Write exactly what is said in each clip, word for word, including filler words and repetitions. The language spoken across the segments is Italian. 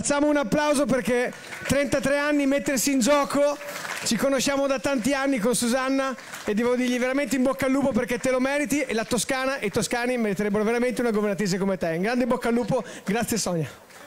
Facciamo un applauso perché trentatré anni, mettersi in gioco, ci conosciamo da tanti anni con Susanna e devo dirgli veramente in bocca al lupo perché te lo meriti e la Toscana e i toscani meriterebbero veramente una governatrice come te. In grande bocca al lupo, grazie Sonia.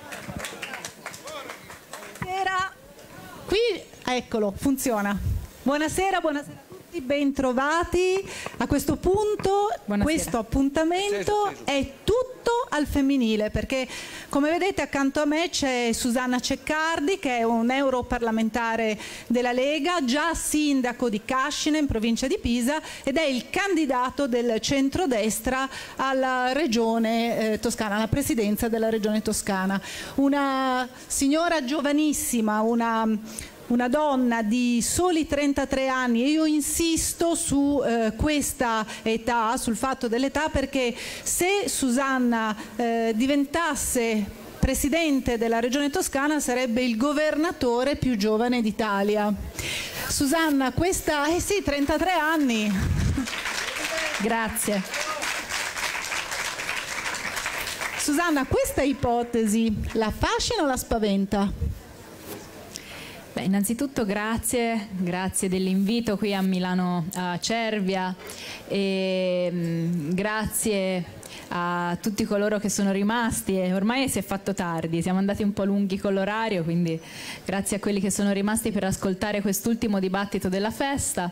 Buonasera, qui eccolo, funziona. Buonasera, buonasera. Ben trovati. A questo punto Buonasera. Questo appuntamento è tutto al femminile perché come vedete accanto a me c'è Susanna Ceccardi che è un europarlamentare della Lega, già sindaco di Cascina in provincia di Pisa ed è il candidato del centrodestra alla regione eh, toscana, alla presidenza della regione toscana. Una signora giovanissima, una Una donna di soli trentatré anni e io insisto su eh, questa età, sul fatto dell'età perché se Susanna eh, diventasse presidente della regione toscana sarebbe il governatore più giovane d'Italia. Susanna, questa, eh sì, trentatré anni. Grazie. Susanna, questa ipotesi la affascina o la spaventa? Beh, innanzitutto grazie, grazie dell'invito qui a Milano a Cervia e mh, grazie a tutti coloro che sono rimasti e ormai si è fatto tardi, siamo andati un po' lunghi con l'orario, quindi grazie a quelli che sono rimasti per ascoltare quest'ultimo dibattito della festa.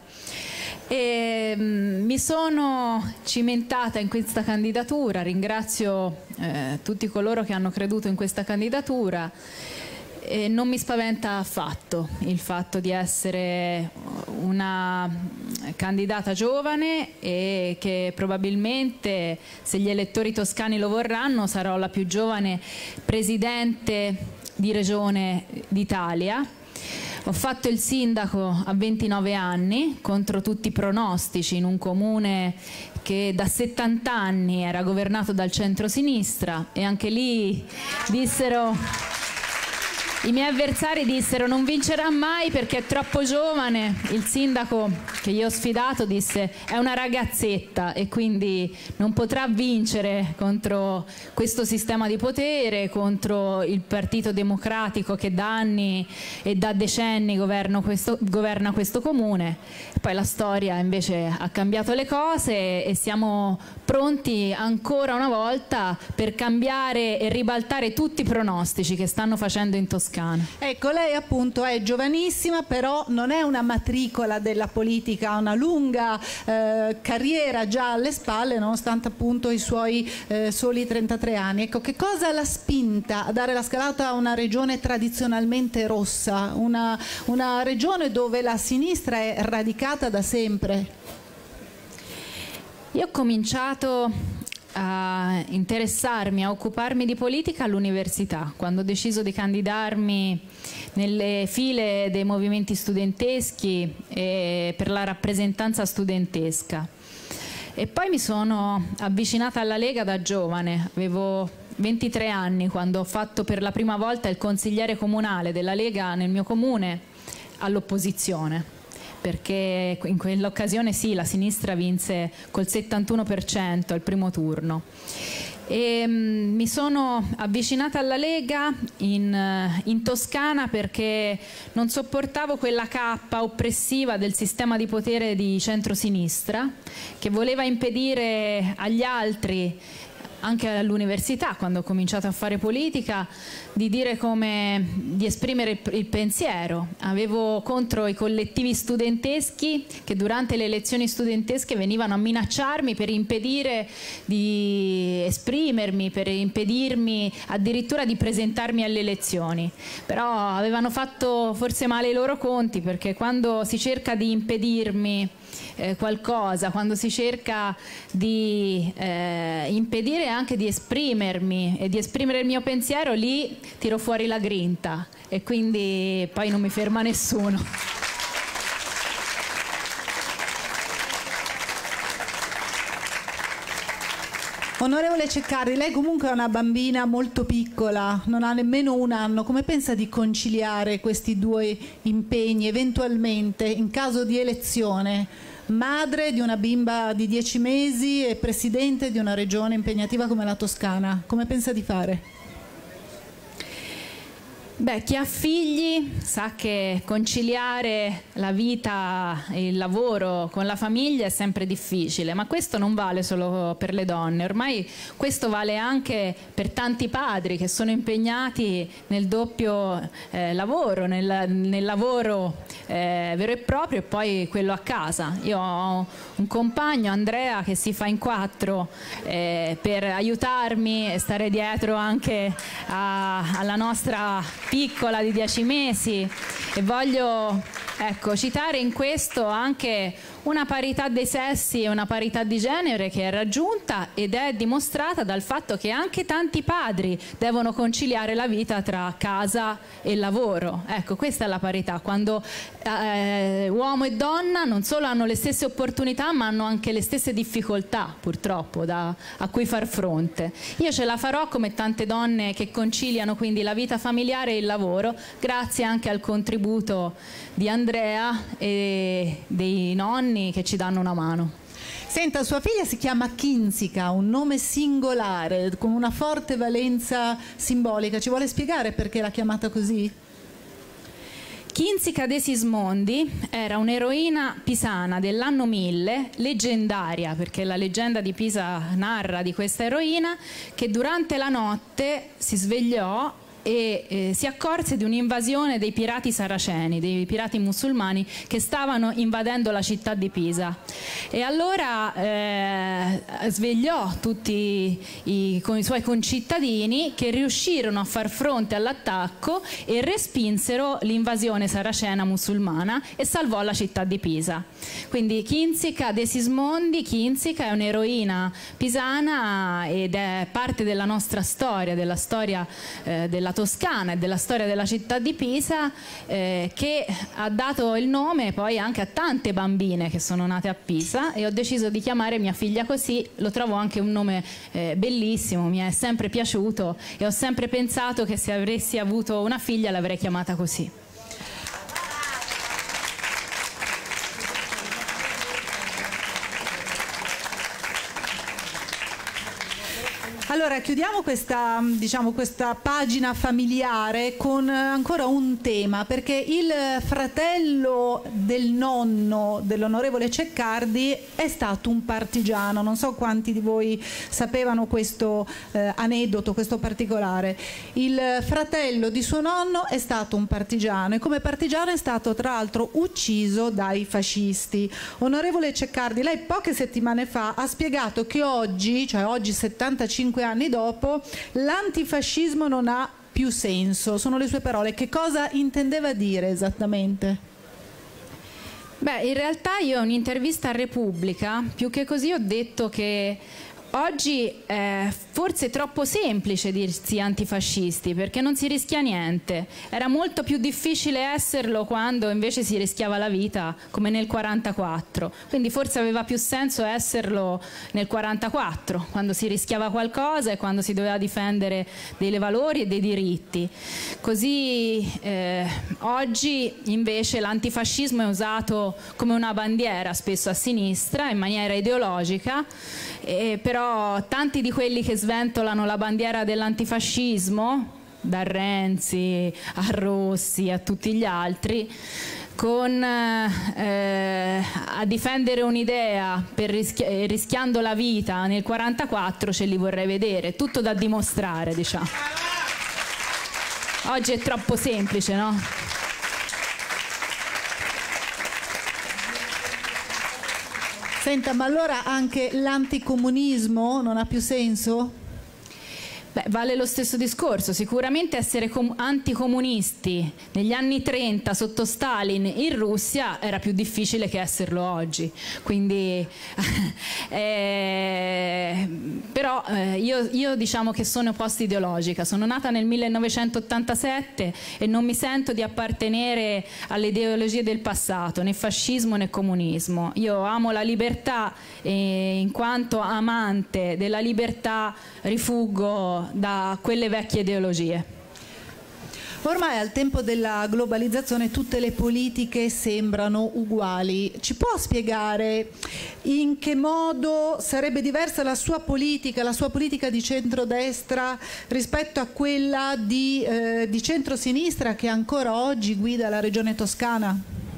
E, mh, mi sono cimentata in questa candidatura, ringrazio eh, tutti coloro che hanno creduto in questa candidatura. E non mi spaventa affatto il fatto di essere una candidata giovane e che probabilmente, se gli elettori toscani lo vorranno, sarò la più giovane presidente di regione d'Italia. Ho fatto il sindaco a ventinove anni, contro tutti i pronostici, in un comune che da settanta anni era governato dal centro-sinistra e anche lì dissero... I miei avversari dissero non vincerà mai perché è troppo giovane. Il sindaco che io ho sfidato disse è una ragazzetta e quindi non potrà vincere contro questo sistema di potere, contro il Partito Democratico che da anni e da decenni governa questo, governa questo comune. Poi la storia invece ha cambiato le cose e siamo pronti ancora una volta per cambiare e ribaltare tutti i pronostici che stanno facendo in Toscana. Ecco, lei appunto è giovanissima, però non è una matricola della politica, ha una lunga eh, carriera già alle spalle, nonostante appunto i suoi eh, soli trentatré anni. Ecco, che cosa l'ha spinta a dare la scalata a una regione tradizionalmente rossa, una, una regione dove la sinistra è radicata da sempre? Io ho cominciato a interessarmi, a occuparmi di politica all'università, quando ho deciso di candidarmi nelle file dei movimenti studenteschi e per la rappresentanza studentesca. E poi mi sono avvicinata alla Lega da giovane, avevo ventitré anni quando ho fatto per la prima volta il consigliere comunale della Lega nel mio comune all'opposizione. Perché in quell'occasione sì, la sinistra vinse col settantuno per cento al primo turno. E, mh, mi sono avvicinata alla Lega in, in Toscana perché non sopportavo quella cappa oppressiva del sistema di potere di centrosinistra che voleva impedire agli altri, anche all'università, quando ho cominciato a fare politica, di dire come, di esprimere il, il pensiero. Avevo contro i collettivi studenteschi che durante le elezioni studentesche venivano a minacciarmi per impedire di esprimermi, per impedirmi addirittura di presentarmi alle elezioni. Però avevano fatto forse male i loro conti, perché quando si cerca di impedirmi Eh, qualcosa, quando si cerca di eh, impedire anche di esprimermi e di esprimere il mio pensiero, lì tiro fuori la grinta e quindi poi non mi ferma nessuno. Onorevole Ceccardi, lei comunque è una bambina molto piccola, non ha nemmeno un anno. Come pensa di conciliare questi due impegni eventualmente in caso di elezione? Madre di una bimba di dieci mesi e presidente di una regione impegnativa come la Toscana. Come pensa di fare? Beh, chi ha figli sa che conciliare la vita e il lavoro con la famiglia è sempre difficile, ma questo non vale solo per le donne, ormai questo vale anche per tanti padri che sono impegnati nel doppio eh, lavoro, nel, nel lavoro eh, vero e proprio e poi quello a casa. Io ho un compagno, Andrea, che si fa in quattro eh, per aiutarmi e stare dietro anche a, alla nostra piccola di dieci mesi, e voglio ecco, citare in questo anche una parità dei sessi e una parità di genere che è raggiunta ed è dimostrata dal fatto che anche tanti padri devono conciliare la vita tra casa e lavoro. Ecco, questa è la parità, quando eh, uomo e donna non solo hanno le stesse opportunità ma hanno anche le stesse difficoltà, purtroppo, da, a cui far fronte. Io ce la farò come tante donne che conciliano quindi la vita familiare e il lavoro, grazie anche al contributo di Andrea e dei nonni che ci danno una mano. Senta, sua figlia si chiama Kinzica, un nome singolare con una forte valenza simbolica. Ci vuole spiegare perché l'ha chiamata così? Kinzica de Sismondi era un'eroina pisana dell'anno mille, leggendaria, perché la leggenda di Pisa narra di questa eroina che durante la notte si svegliò e eh, si accorse di un'invasione dei pirati saraceni, dei pirati musulmani che stavano invadendo la città di Pisa, e allora eh, svegliò tutti i, con i suoi concittadini, che riuscirono a far fronte all'attacco e respinsero l'invasione saracena musulmana e salvò la città di Pisa. Quindi Kinzica de Sismondi, Kinzica è un'eroina pisana ed è parte della nostra storia, della storia eh, della Toscana e della storia della città di Pisa, eh, che ha dato il nome poi anche a tante bambine che sono nate a Pisa, e ho deciso di chiamare mia figlia così. Lo trovo anche un nome eh, bellissimo, mi è sempre piaciuto e ho sempre pensato che se avessi avuto una figlia l'avrei chiamata così. Allora, chiudiamo questa, diciamo, questa pagina familiare con ancora un tema, perché il fratello del nonno dell'onorevole Ceccardi è stato un partigiano. Non so quanti di voi sapevano questo eh, aneddoto, questo particolare. Il fratello di suo nonno è stato un partigiano e come partigiano è stato tra l'altro ucciso dai fascisti. Onorevole Ceccardi, lei poche settimane fa ha spiegato che oggi, cioè oggi settantacinque anni dopo, l'antifascismo non ha più senso. Sono le sue parole. Che cosa intendeva dire esattamente? Beh, in realtà io in un'intervista a Repubblica, più che così, ho detto che oggi è forse troppo semplice dirsi antifascisti, perché non si rischia niente. Era molto più difficile esserlo quando invece si rischiava la vita, come nel quarantaquattro. Quindi forse aveva più senso esserlo nel quarantaquattro, quando si rischiava qualcosa e quando si doveva difendere dei valori e dei diritti. Così eh, oggi invece l'antifascismo è usato come una bandiera, spesso a sinistra, in maniera ideologica, eh, però tanti di quelli che sventolano la bandiera dell'antifascismo, da Renzi a Rossi a tutti gli altri, con, eh, a difendere un'idea per rischi rischiando la vita nel quarantaquattro, ce li vorrei vedere. Tutto da dimostrare, diciamo. Oggi è troppo semplice, no? Senta, ma allora anche l'anticomunismo non ha più senso? Beh, vale lo stesso discorso. Sicuramente essere anticomunisti negli anni trenta sotto Stalin in Russia era più difficile che esserlo oggi. Quindi, eh, però eh, io, io diciamo che sono post-ideologica. Sono nata nel millenovecentottantasette e non mi sento di appartenere alle ideologie del passato, né fascismo né comunismo. Io amo la libertà e in quanto amante della libertà rifuggo da quelle vecchie ideologie. Ormai al tempo della globalizzazione tutte le politiche sembrano uguali. Ci può spiegare in che modo sarebbe diversa la sua politica, la sua politica di centrodestra rispetto a quella di, eh, di centrosinistra che ancora oggi guida la regione Toscana?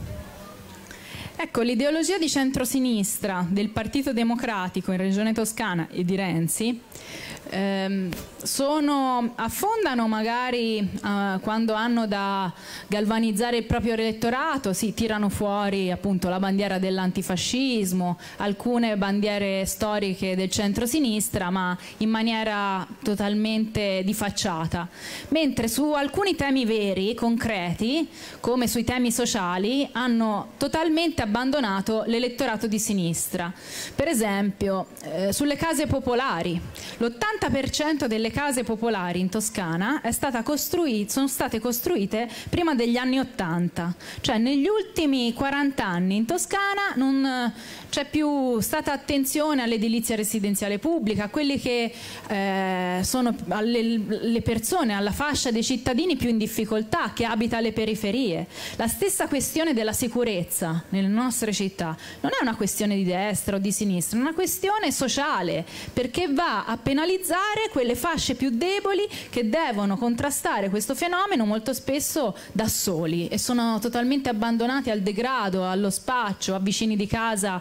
Ecco, l'ideologia di centrosinistra del Partito Democratico in Regione Toscana e di Renzi ehm, sono, affondano magari eh, quando hanno da galvanizzare il proprio elettorato, si tirano fuori appunto la bandiera dell'antifascismo, alcune bandiere storiche del centrosinistra, ma in maniera totalmente di facciata, mentre su alcuni temi veri, concreti, come sui temi sociali, hanno totalmente abbandonato l'elettorato di sinistra. Per esempio, eh, sulle case popolari, l'ottanta per cento delle case popolari in Toscana è stata costruita, sono state costruite prima degli anni ottanta, cioè negli ultimi quaranta anni in Toscana non c'è più stata attenzione all'edilizia residenziale pubblica, a quelli che eh, sono alle, le persone, alla fascia dei cittadini più in difficoltà, che abita alle periferie. La stessa questione della sicurezza nelle nostre città non è una questione di destra o di sinistra, è una questione sociale, perché va a penalizzare quelle fasce più deboli che devono contrastare questo fenomeno molto spesso da soli e sono totalmente abbandonati al degrado, allo spaccio, a vicini di casa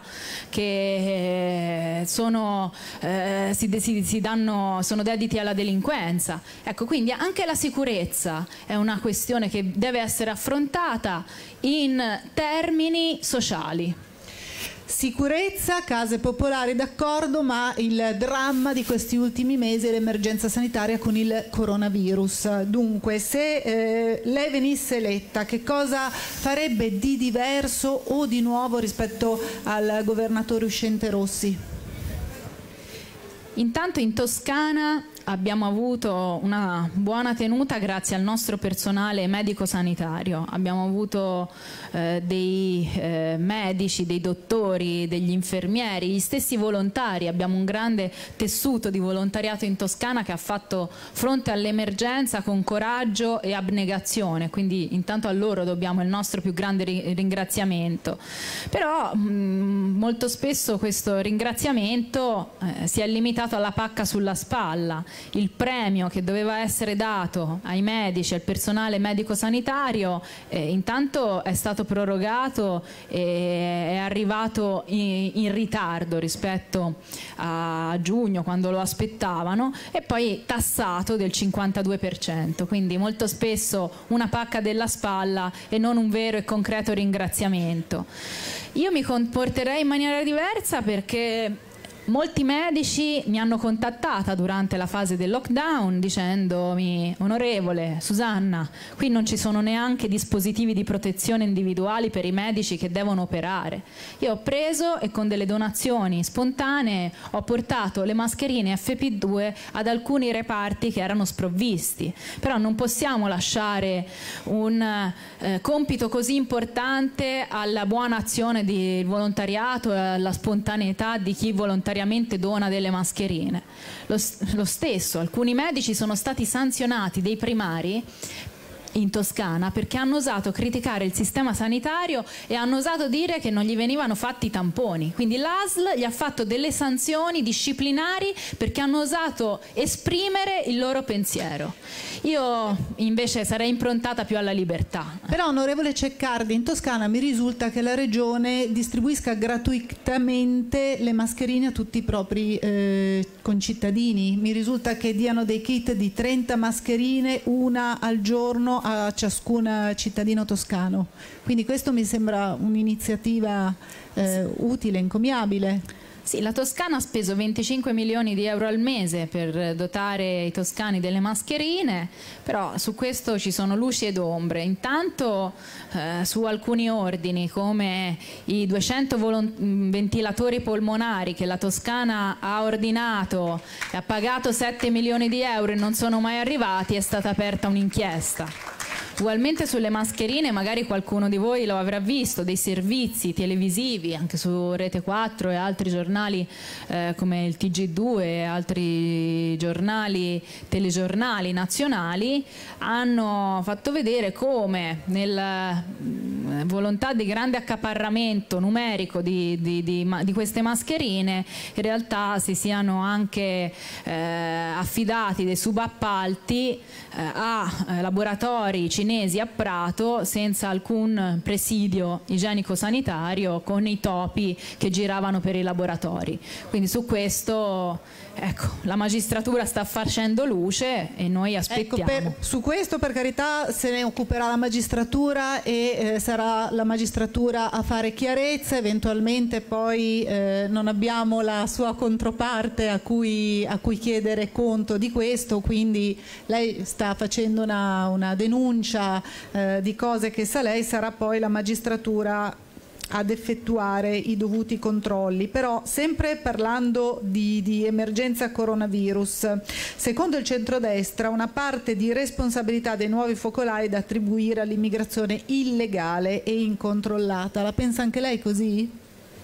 che eh, sono, eh, si, si, si danno, sono dediti alla delinquenza. Ecco, quindi anche la sicurezza è una questione che deve essere affrontata in termini sociali. Sicurezza, case popolari, d'accordo, ma il dramma di questi ultimi mesi è l'emergenza sanitaria con il coronavirus. Dunque, se eh, lei venisse eletta, che cosa farebbe di diverso o di nuovo rispetto al governatore uscente Rossi? Intanto in Toscana abbiamo avuto una buona tenuta grazie al nostro personale medico-sanitario. Abbiamo avuto eh, dei eh, medici, dei dottori, degli infermieri, gli stessi volontari. Abbiamo un grande tessuto di volontariato in Toscana che ha fatto fronte all'emergenza con coraggio e abnegazione, quindi intanto a loro dobbiamo il nostro più grande ringraziamento. Però mh, molto spesso questo ringraziamento eh, si è limitato alla pacca sulla spalla. Il premio che doveva essere dato ai medici, al personale medico-sanitario, eh, intanto è stato prorogato e è arrivato in, in ritardo rispetto a giugno, quando lo aspettavano, e poi tassato del cinquantadue per cento, quindi molto spesso una pacca della spalla e non un vero e concreto ringraziamento. Io mi comporterei in maniera diversa perché molti medici mi hanno contattata durante la fase del lockdown dicendomi: onorevole Susanna, qui non ci sono neanche dispositivi di protezione individuali per i medici che devono operare. Io ho preso e con delle donazioni spontanee ho portato le mascherine F P due ad alcuni reparti che erano sprovvisti, però non possiamo lasciare un eh, compito così importante alla buona azione di volontariato e alla spontaneità di chi volontariamente dona delle mascherine. Lo, lo stesso, alcuni medici sono stati sanzionati, dei primari in Toscana, perché hanno osato criticare il sistema sanitario e hanno osato dire che non gli venivano fatti i tamponi. Quindi l'A S L gli ha fatto delle sanzioni disciplinari perché hanno osato esprimere il loro pensiero. Io invece sarei improntata più alla libertà. Però, onorevole Ceccardi, in Toscana mi risulta che la Regione distribuisca gratuitamente le mascherine a tutti i propri eh, concittadini. Mi risulta che diano dei kit di trenta mascherine, una al giorno a ciascun cittadino toscano. Quindi questo mi sembra un'iniziativa eh, utile, encomiabile. Sì, la Toscana ha speso venticinque milioni di euro al mese per dotare i toscani delle mascherine, però su questo ci sono luci ed ombre. Intanto eh, su alcuni ordini, come i duecento ventilatori polmonari che la Toscana ha ordinato e ha pagato sette milioni di euro e non sono mai arrivati, è stata aperta un'inchiesta. Ugualmente sulle mascherine, magari qualcuno di voi lo avrà visto, dei servizi televisivi anche su Rete quattro e altri giornali eh, come il T G due e altri giornali, telegiornali nazionali hanno fatto vedere come nella volontà di grande accaparramento numerico di, di, di, di queste mascherine in realtà si siano anche eh, affidati dei subappalti eh, a eh, laboratori cinesi a Prato senza alcun presidio igienico-sanitario, con i topi che giravano per i laboratori. Quindi su questo, ecco, la magistratura sta facendo luce e noi aspettiamo. Ecco, per, su questo per carità se ne occuperà la magistratura e eh, sarà la magistratura a fare chiarezza, eventualmente poi eh, non abbiamo la sua controparte a cui, a cui chiedere conto di questo, quindi lei sta facendo una, una denuncia eh, di cose che sa lei, sarà poi la magistratura ad effettuare i dovuti controlli. Però sempre parlando di, di emergenza coronavirus, secondo il centrodestra una parte di responsabilità dei nuovi focolai è da attribuire all'immigrazione illegale e incontrollata. La pensa anche lei così?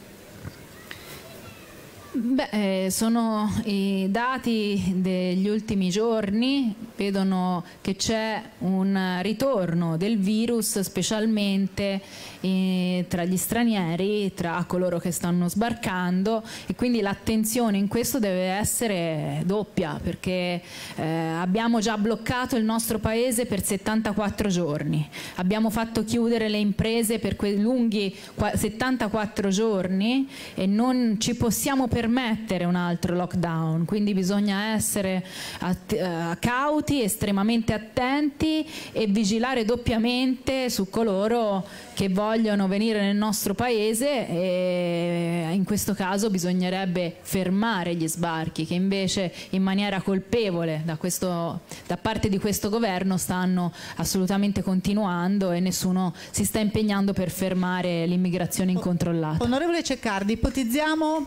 Beh, eh, sono i dati degli ultimi giorni, vedono che c'è un ritorno del virus, specialmente eh, tra gli stranieri, tra coloro che stanno sbarcando, e quindi l'attenzione in questo deve essere doppia, perché eh, abbiamo già bloccato il nostro paese per settantaquattro giorni, abbiamo fatto chiudere le imprese per quei lunghi settantaquattro giorni e non ci possiamo permettere permettere un altro lockdown, quindi bisogna essere uh, cauti, estremamente attenti e vigilare doppiamente su coloro che vogliono venire nel nostro paese, e in questo caso bisognerebbe fermare gli sbarchi che invece in maniera colpevole da, questo, da parte di questo governo stanno assolutamente continuando e nessuno si sta impegnando per fermare l'immigrazione incontrollata. Onorevole Ceccardi, ipotizziamo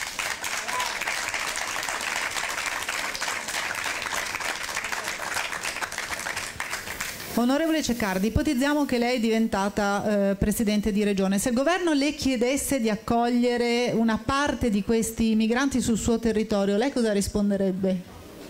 Onorevole Ceccardi, ipotizziamo che lei è diventata eh, Presidente di Regione. Se il governo le chiedesse di accogliere una parte di questi migranti sul suo territorio, lei cosa risponderebbe?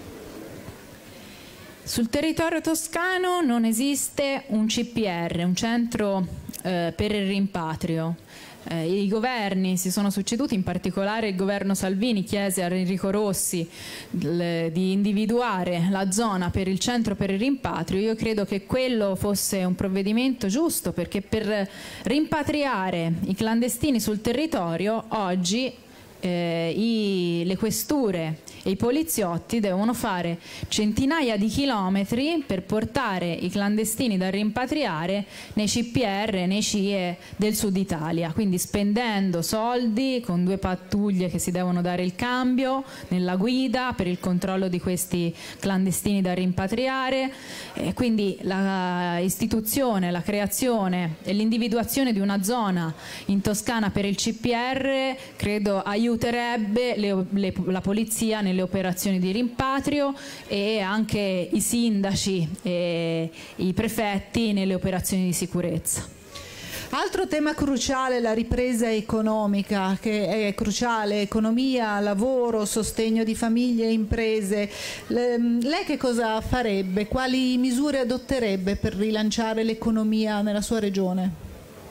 Sul territorio toscano non esiste un C P R, un centro eh, per il rimpatrio. Eh, I governi si sono succeduti, in particolare il governo Salvini chiese a Enrico Rossi l, di individuare la zona per il centro per il rimpatrio. Io credo che quello fosse un provvedimento giusto, perché per rimpatriare i clandestini sul territorio oggi eh, i, le questure e i poliziotti devono fare centinaia di chilometri per portare i clandestini da rimpatriare nei C P R, nei C I E del Sud Italia, quindi spendendo soldi con due pattuglie che si devono dare il cambio nella guida per il controllo di questi clandestini da rimpatriare. E quindi la istituzione, la creazione e l'individuazione di una zona in Toscana per il C P R credo aiuterebbe le, le, la polizia nelle operazioni di rimpatrio e anche i sindaci e i prefetti nelle operazioni di sicurezza. Altro tema cruciale, la ripresa economica, che è cruciale, economia, lavoro, sostegno di famiglie e imprese. Lei che cosa farebbe? Quali misure adotterebbe per rilanciare l'economia nella sua regione?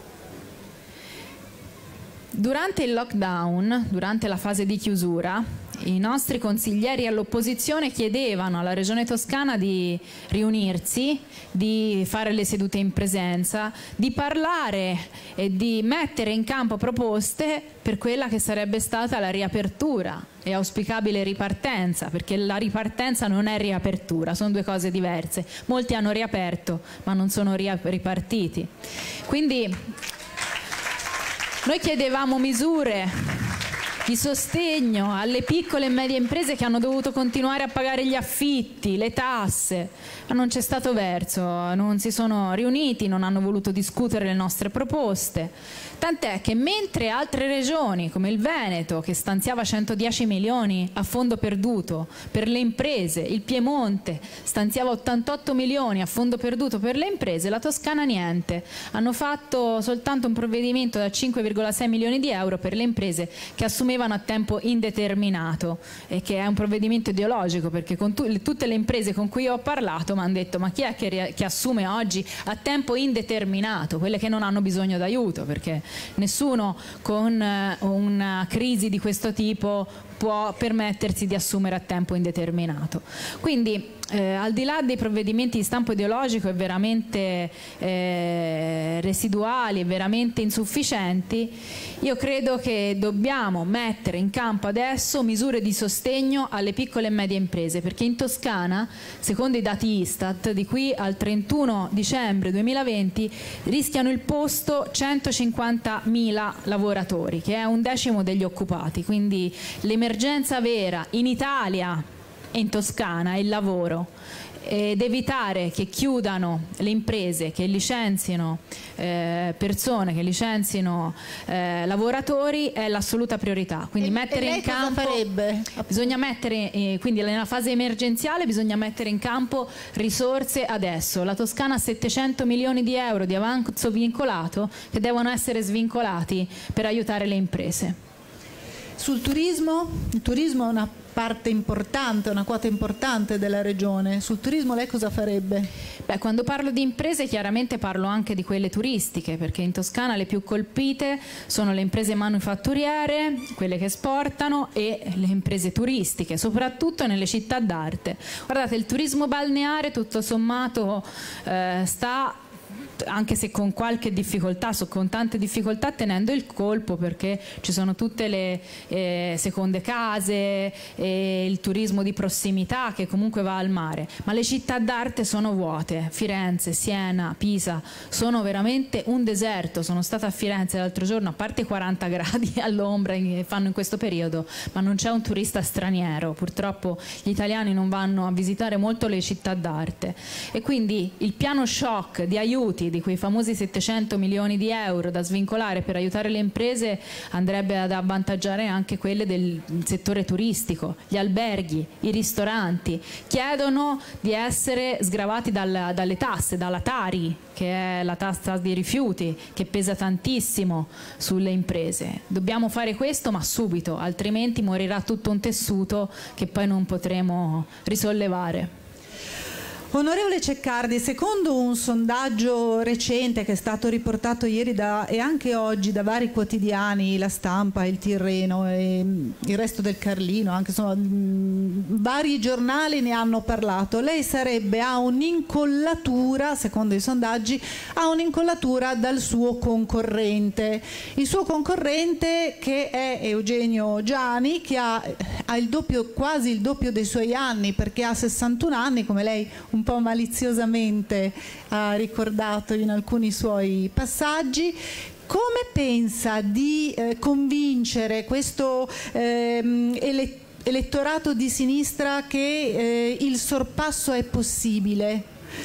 Durante il lockdown, durante la fase di chiusura, i nostri consiglieri all'opposizione chiedevano alla Regione Toscana di riunirsi, di fare le sedute in presenza, di parlare e di mettere in campo proposte per quella che sarebbe stata la riapertura e auspicabile ripartenza, perché la ripartenza non è riapertura, sono due cose diverse. Molti hanno riaperto ma non sono ripartiti. Quindi noi chiedevamo misure di sostegno alle piccole e medie imprese che hanno dovuto continuare a pagare gli affitti, le tasse, ma non c'è stato verso, non si sono riuniti, non hanno voluto discutere le nostre proposte. Tant'è che mentre altre regioni come il Veneto, che stanziava centodieci milioni a fondo perduto per le imprese, il Piemonte stanziava ottantotto milioni a fondo perduto per le imprese, la Toscana niente. Hanno fatto soltanto un provvedimento da cinque virgola sei milioni di euro per le imprese che assumevano a tempo indeterminato, e che è un provvedimento ideologico, perché con tu, le, tutte le imprese con cui ho parlato mi hanno detto: ma chi è che, che assume oggi a tempo indeterminato? Quelle che non hanno bisogno d'aiuto, perché nessuno con una crisi di questo tipo può permettersi di assumere a tempo indeterminato. Quindi eh, al di là dei provvedimenti di stampo ideologico e veramente eh, residuali e veramente insufficienti, io credo che dobbiamo mettere in campo adesso misure di sostegno alle piccole e medie imprese, perché in Toscana, secondo i dati Istat, di qui al trentuno dicembre duemilaventi rischiano il posto centocinquantamila lavoratori, che è un decimo degli occupati. Quindi l'emergenza vera in Italia e in Toscana è il lavoro, ed evitare che chiudano le imprese, che licenzino eh, persone, che licenzino eh, lavoratori è l'assoluta priorità. Quindi e, mettere e lei in campo, cosa farebbe? Bisogna mettere, eh, quindi nella fase emergenziale bisogna mettere in campo risorse adesso. La Toscana ha settecento milioni di euro di avanzo vincolato che devono essere svincolati per aiutare le imprese. Sul turismo? Il turismo è una parte importante, una quota importante della regione. Sul turismo lei cosa farebbe? Beh, quando parlo di imprese chiaramente parlo anche di quelle turistiche, perché in Toscana le più colpite sono le imprese manufatturiere, quelle che esportano, e le imprese turistiche, soprattutto nelle città d'arte. Guardate, il turismo balneare tutto sommato eh, sta, anche se con qualche difficoltà, con tante difficoltà, tenendo il colpo, perché ci sono tutte le eh, seconde case e il turismo di prossimità che comunque va al mare, ma le città d'arte sono vuote. Firenze, Siena, Pisa sono veramente un deserto. Sono stata a Firenze l'altro giorno, a parte i quaranta gradi all'ombra che fanno in questo periodo, ma non c'è un turista straniero. Purtroppo gli italiani non vanno a visitare molto le città d'arte, e quindi il piano shock di aiuti di quei famosi settecento milioni di euro da svincolare per aiutare le imprese andrebbe ad avvantaggiare anche quelle del settore turistico. Gli alberghi, i ristoranti chiedono di essere sgravati dal, dalle tasse, dalla Tari, che è la tassa di rifiuti, che pesa tantissimo sulle imprese. Dobbiamo fare questo, ma subito, altrimenti morirà tutto un tessuto che poi non potremo risollevare. Onorevole Ceccardi, secondo un sondaggio recente che è stato riportato ieri da, e anche oggi da vari quotidiani, La Stampa, Il Tirreno e il Resto del Carlino, anche insomma, mh, vari giornali ne hanno parlato, lei sarebbe a un'incollatura, secondo i sondaggi, a un'incollatura dal suo concorrente. Il suo concorrente, che è Eugenio Giani, che ha, ha il doppio, quasi il doppio dei suoi anni, perché ha sessantuno anni, come lei un po' maliziosamente ha ricordato in alcuni suoi passaggi. Come pensa di eh, convincere questo ehm, ele elettorato di sinistra che eh, il sorpasso è possibile,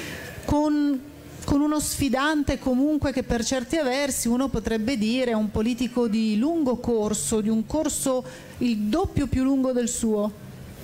con, con uno sfidante comunque che per certi versi uno potrebbe dire è un politico di lungo corso, di un corso il doppio più lungo del suo?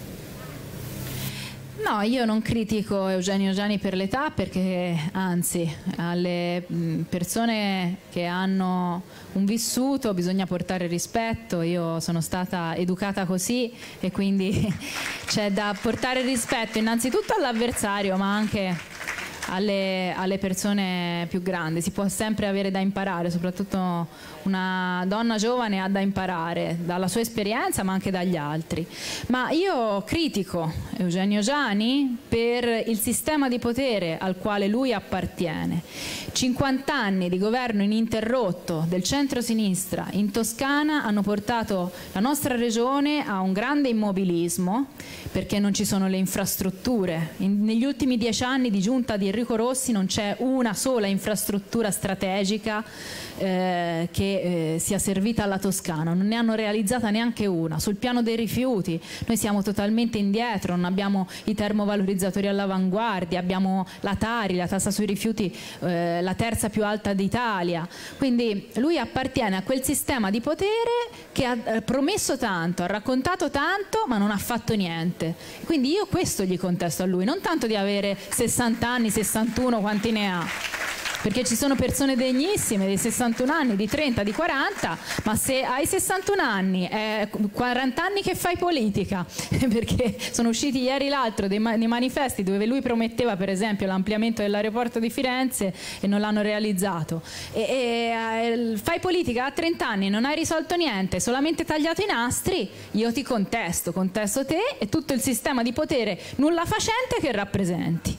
No, io non critico Eugenio Giani per l'età, perché anzi alle persone che hanno un vissuto bisogna portare rispetto. Io sono stata educata così e quindi c'è da portare rispetto innanzitutto all'avversario, ma anche alle, alle persone più grandi. Si può sempre avere da imparare, soprattutto una donna giovane ha da imparare dalla sua esperienza ma anche dagli altri. Ma io critico Eugenio Giani per il sistema di potere al quale lui appartiene. cinquanta anni di governo ininterrotto del centro-sinistra in Toscana hanno portato la nostra regione a un grande immobilismo, perché non ci sono le infrastrutture. In, negli ultimi dieci anni di giunta di Enrico Rossi non c'è una sola infrastruttura strategica eh, che eh, sia servita alla Toscana, non ne hanno realizzata neanche una. Sul piano dei rifiuti noi siamo totalmente indietro, non abbiamo i termovalorizzatori all'avanguardia, abbiamo la Tari, la tassa sui rifiuti eh, la terza più alta d'Italia, quindi lui appartiene a quel sistema di potere che ha eh, promesso tanto, ha raccontato tanto ma non ha fatto niente. Quindi io questo gli contesto a lui, non tanto di avere sessanta anni, sessantuno, quanti ne ha, perché ci sono persone degnissime di sessantuno anni, di trenta, di quaranta, ma se hai sessantuno anni, è quaranta anni che fai politica, perché sono usciti ieri l'altro dei, ma dei manifesti dove lui prometteva per esempio l'ampliamento dell'aeroporto di Firenze e non l'hanno realizzato, e, e fai politica a trenta anni, non hai risolto niente, solamente tagliato i nastri, io ti contesto, contesto te e tutto il sistema di potere nulla facente che rappresenti.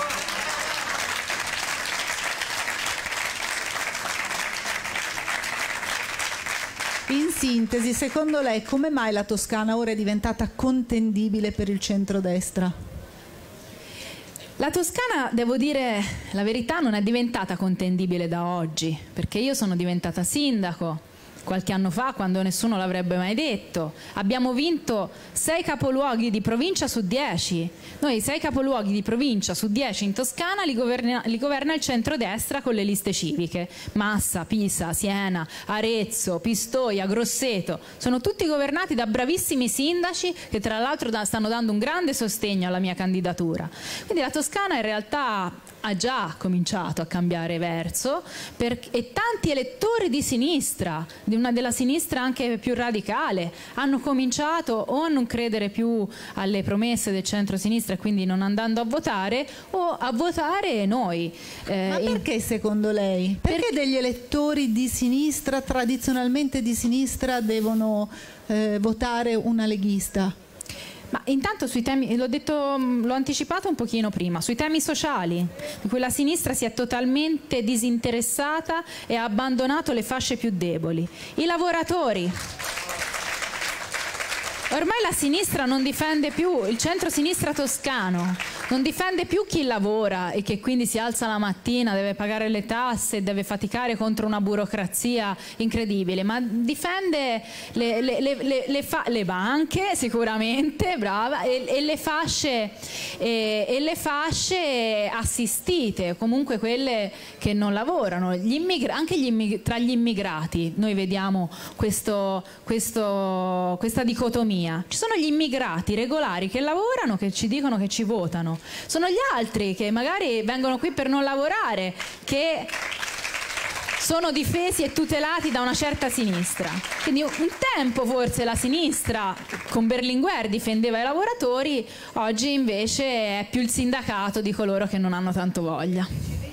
In sintesi, secondo lei, come mai la Toscana ora è diventata contendibile per il centrodestra? La Toscana, devo dire la verità, non è diventata contendibile da oggi, perché io sono diventata sindaco qualche anno fa, quando nessuno l'avrebbe mai detto. Abbiamo vinto sei capoluoghi di provincia su dieci. Noi sei capoluoghi di provincia su dieci in Toscana li governa, li governa il centrodestra con le liste civiche. Massa, Pisa, Siena, Arezzo, Pistoia, Grosseto. Sono tutti governati da bravissimi sindaci che tra l'altro da, stanno dando un grande sostegno alla mia candidatura. Quindi la Toscana in realtà ha già cominciato a cambiare verso, per, e tanti elettori di sinistra, di una della sinistra anche più radicale, hanno cominciato o a non credere più alle promesse del centro-sinistra e quindi non andando a votare, o a votare noi. Eh, Ma perché secondo lei? Perché per... degli elettori di sinistra, tradizionalmente di sinistra, devono eh, votare una leghista? Ma intanto sui temi, l'ho detto, l'ho anticipato un pochino prima, sui temi sociali, di cui la sinistra si è totalmente disinteressata e ha abbandonato le fasce più deboli. I lavoratori. Ormai la sinistra non difende più, il centro-sinistra toscano non difende più chi lavora e che quindi si alza la mattina, deve pagare le tasse, deve faticare contro una burocrazia incredibile, ma difende le, le, le, le, le, fa, le banche sicuramente, brava, e, e, le fasce, e, e le fasce assistite, comunque quelle che non lavorano, gli immigra- anche gli immig- tra gli immigrati noi vediamo questo, questo, questa dicotomia. Ci sono gli immigrati regolari che lavorano, che ci dicono che ci votano. Sono gli altri che magari vengono qui per non lavorare, che sono difesi e tutelati da una certa sinistra. Quindi un tempo forse la sinistra con Berlinguer difendeva i lavoratori, oggi invece è più il sindacato di coloro che non hanno tanto voglia.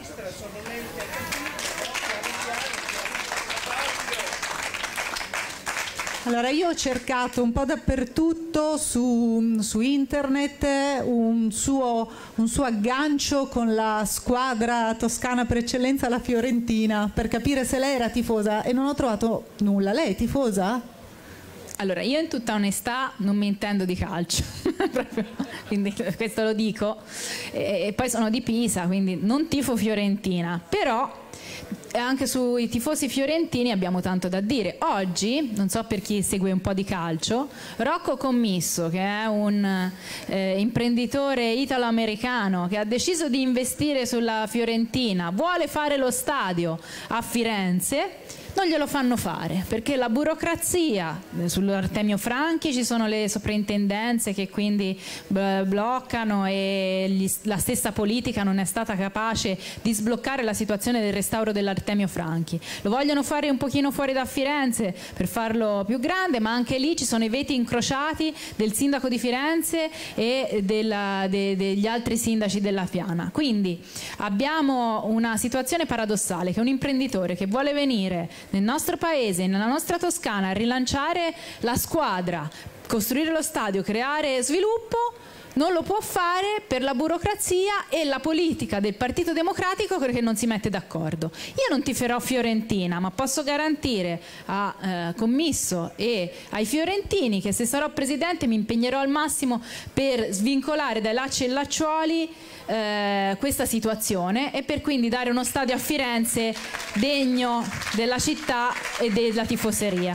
Allora, io ho cercato un po' dappertutto su, su internet un suo, un suo aggancio con la squadra toscana per eccellenza, la Fiorentina, per capire se lei era tifosa e non ho trovato nulla. Lei è tifosa? Allora, io in tutta onestà non mi intendo di calcio, quindi questo lo dico, e, e poi sono di Pisa, quindi non tifo Fiorentina, però anche sui tifosi fiorentini abbiamo tanto da dire. Oggi, non so per chi segue un po' di calcio, Rocco Commisso, che è un eh, imprenditore italo-americano che ha deciso di investire sulla Fiorentina, vuole fare lo stadio a Firenze, non glielo fanno fare perché la burocrazia, sull'Artemio Franchi ci sono le soprintendenze che quindi bloccano e gli, la stessa politica non è stata capace di sbloccare la situazione del restauro dell'Artemio Franchi. Lo vogliono fare un pochino fuori da Firenze per farlo più grande, ma anche lì ci sono i veti incrociati del sindaco di Firenze e della, de, degli altri sindaci della Piana. Quindi abbiamo una situazione paradossale, che un imprenditore che vuole venire nel nostro paese, nella nostra Toscana, a rilanciare la squadra, costruire lo stadio, creare sviluppo, non lo può fare per la burocrazia e la politica del Partito Democratico perché non si mette d'accordo. Io non tiferò Fiorentina, ma posso garantire a eh, Commisso e ai fiorentini che se sarò presidente mi impegnerò al massimo per svincolare dai lacci e lacciuoli eh, questa situazione e per quindi dare uno stadio a Firenze degno della città e della tifoseria.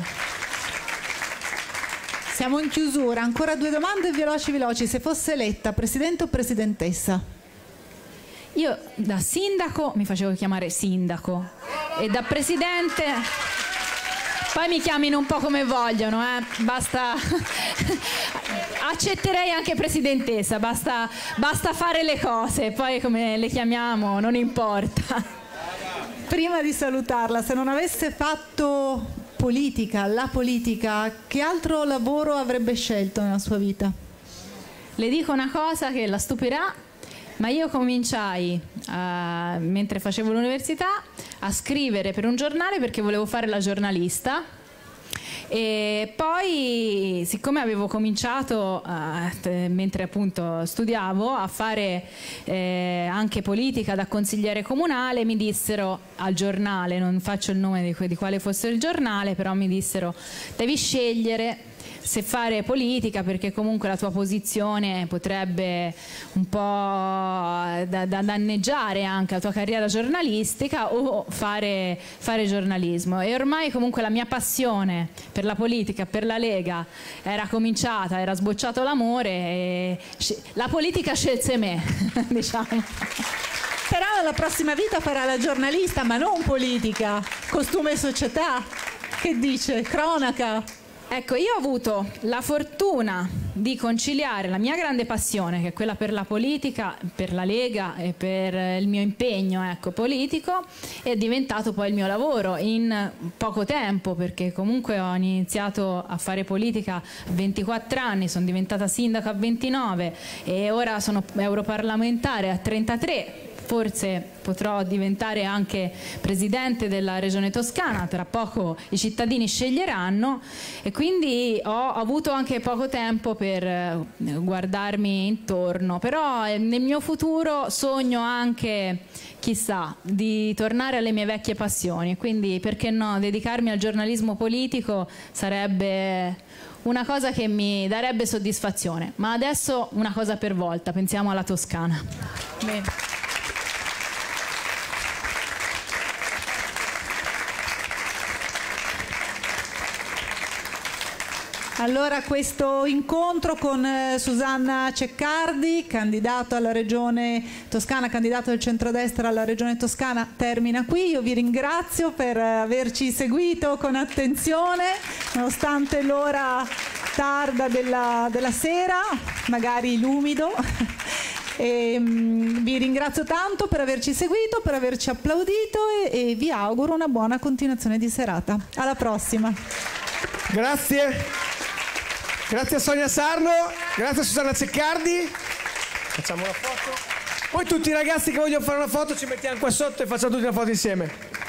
Siamo in chiusura, ancora due domande veloci veloci. Se fosse eletta presidente o presidentessa? Io da sindaco mi facevo chiamare sindaco e da presidente poi mi chiamino un po' come vogliono, eh? Basta accetterei anche presidentessa, basta, basta fare le cose, poi come le chiamiamo non importa. Prima di salutarla, se non avesse fatto politica, la politica, che altro lavoro avrebbe scelto nella sua vita? Le dico una cosa che la stupirà, ma io cominciai, uh, mentre facevo l'università, a scrivere per un giornale perché volevo fare la giornalista. E poi, siccome avevo cominciato uh, mentre appunto studiavo a fare eh, anche politica da consigliere comunale, mi dissero al giornale, non faccio il nome di, di quale fosse il giornale, però mi dissero devi scegliere se fare politica perché comunque la tua posizione potrebbe un po' da, da danneggiare anche la tua carriera giornalistica o fare, fare giornalismo. E ormai comunque la mia passione per la politica, per la Lega era cominciata, era sbocciato l'amore e la politica scelse me, diciamo. Però la prossima vita farà la giornalista, ma non politica, costume e società. Che dice? Cronaca? Ecco, io ho avuto la fortuna di conciliare la mia grande passione, che è quella per la politica, per la Lega e per il mio impegno, ecco, politico, e è diventato poi il mio lavoro in poco tempo, perché comunque ho iniziato a fare politica a ventiquattro anni, sono diventata sindaco a ventinove e ora sono europarlamentare a trentatré. Forse potrò diventare anche presidente della regione Toscana, tra poco i cittadini sceglieranno e quindi ho avuto anche poco tempo per guardarmi intorno, però nel mio futuro sogno anche, chissà, di tornare alle mie vecchie passioni, quindi perché no, dedicarmi al giornalismo politico sarebbe una cosa che mi darebbe soddisfazione, ma adesso una cosa per volta, pensiamo alla Toscana. Bene. Allora questo incontro con eh, Susanna Ceccardi, candidato alla Regione Toscana, candidato del centrodestra alla Regione Toscana, termina qui. Io vi ringrazio per averci seguito con attenzione, nonostante l'ora tarda della, della sera, magari l'umido. E, um, vi ringrazio tanto per averci seguito, per averci applaudito e, e vi auguro una buona continuazione di serata. Alla prossima. Grazie. Grazie a Sonia Sarno, grazie a Susanna Ceccardi. Facciamo una foto. Poi tutti i ragazzi che vogliono fare una foto ci mettiamo qua sotto e facciamo tutti una foto insieme.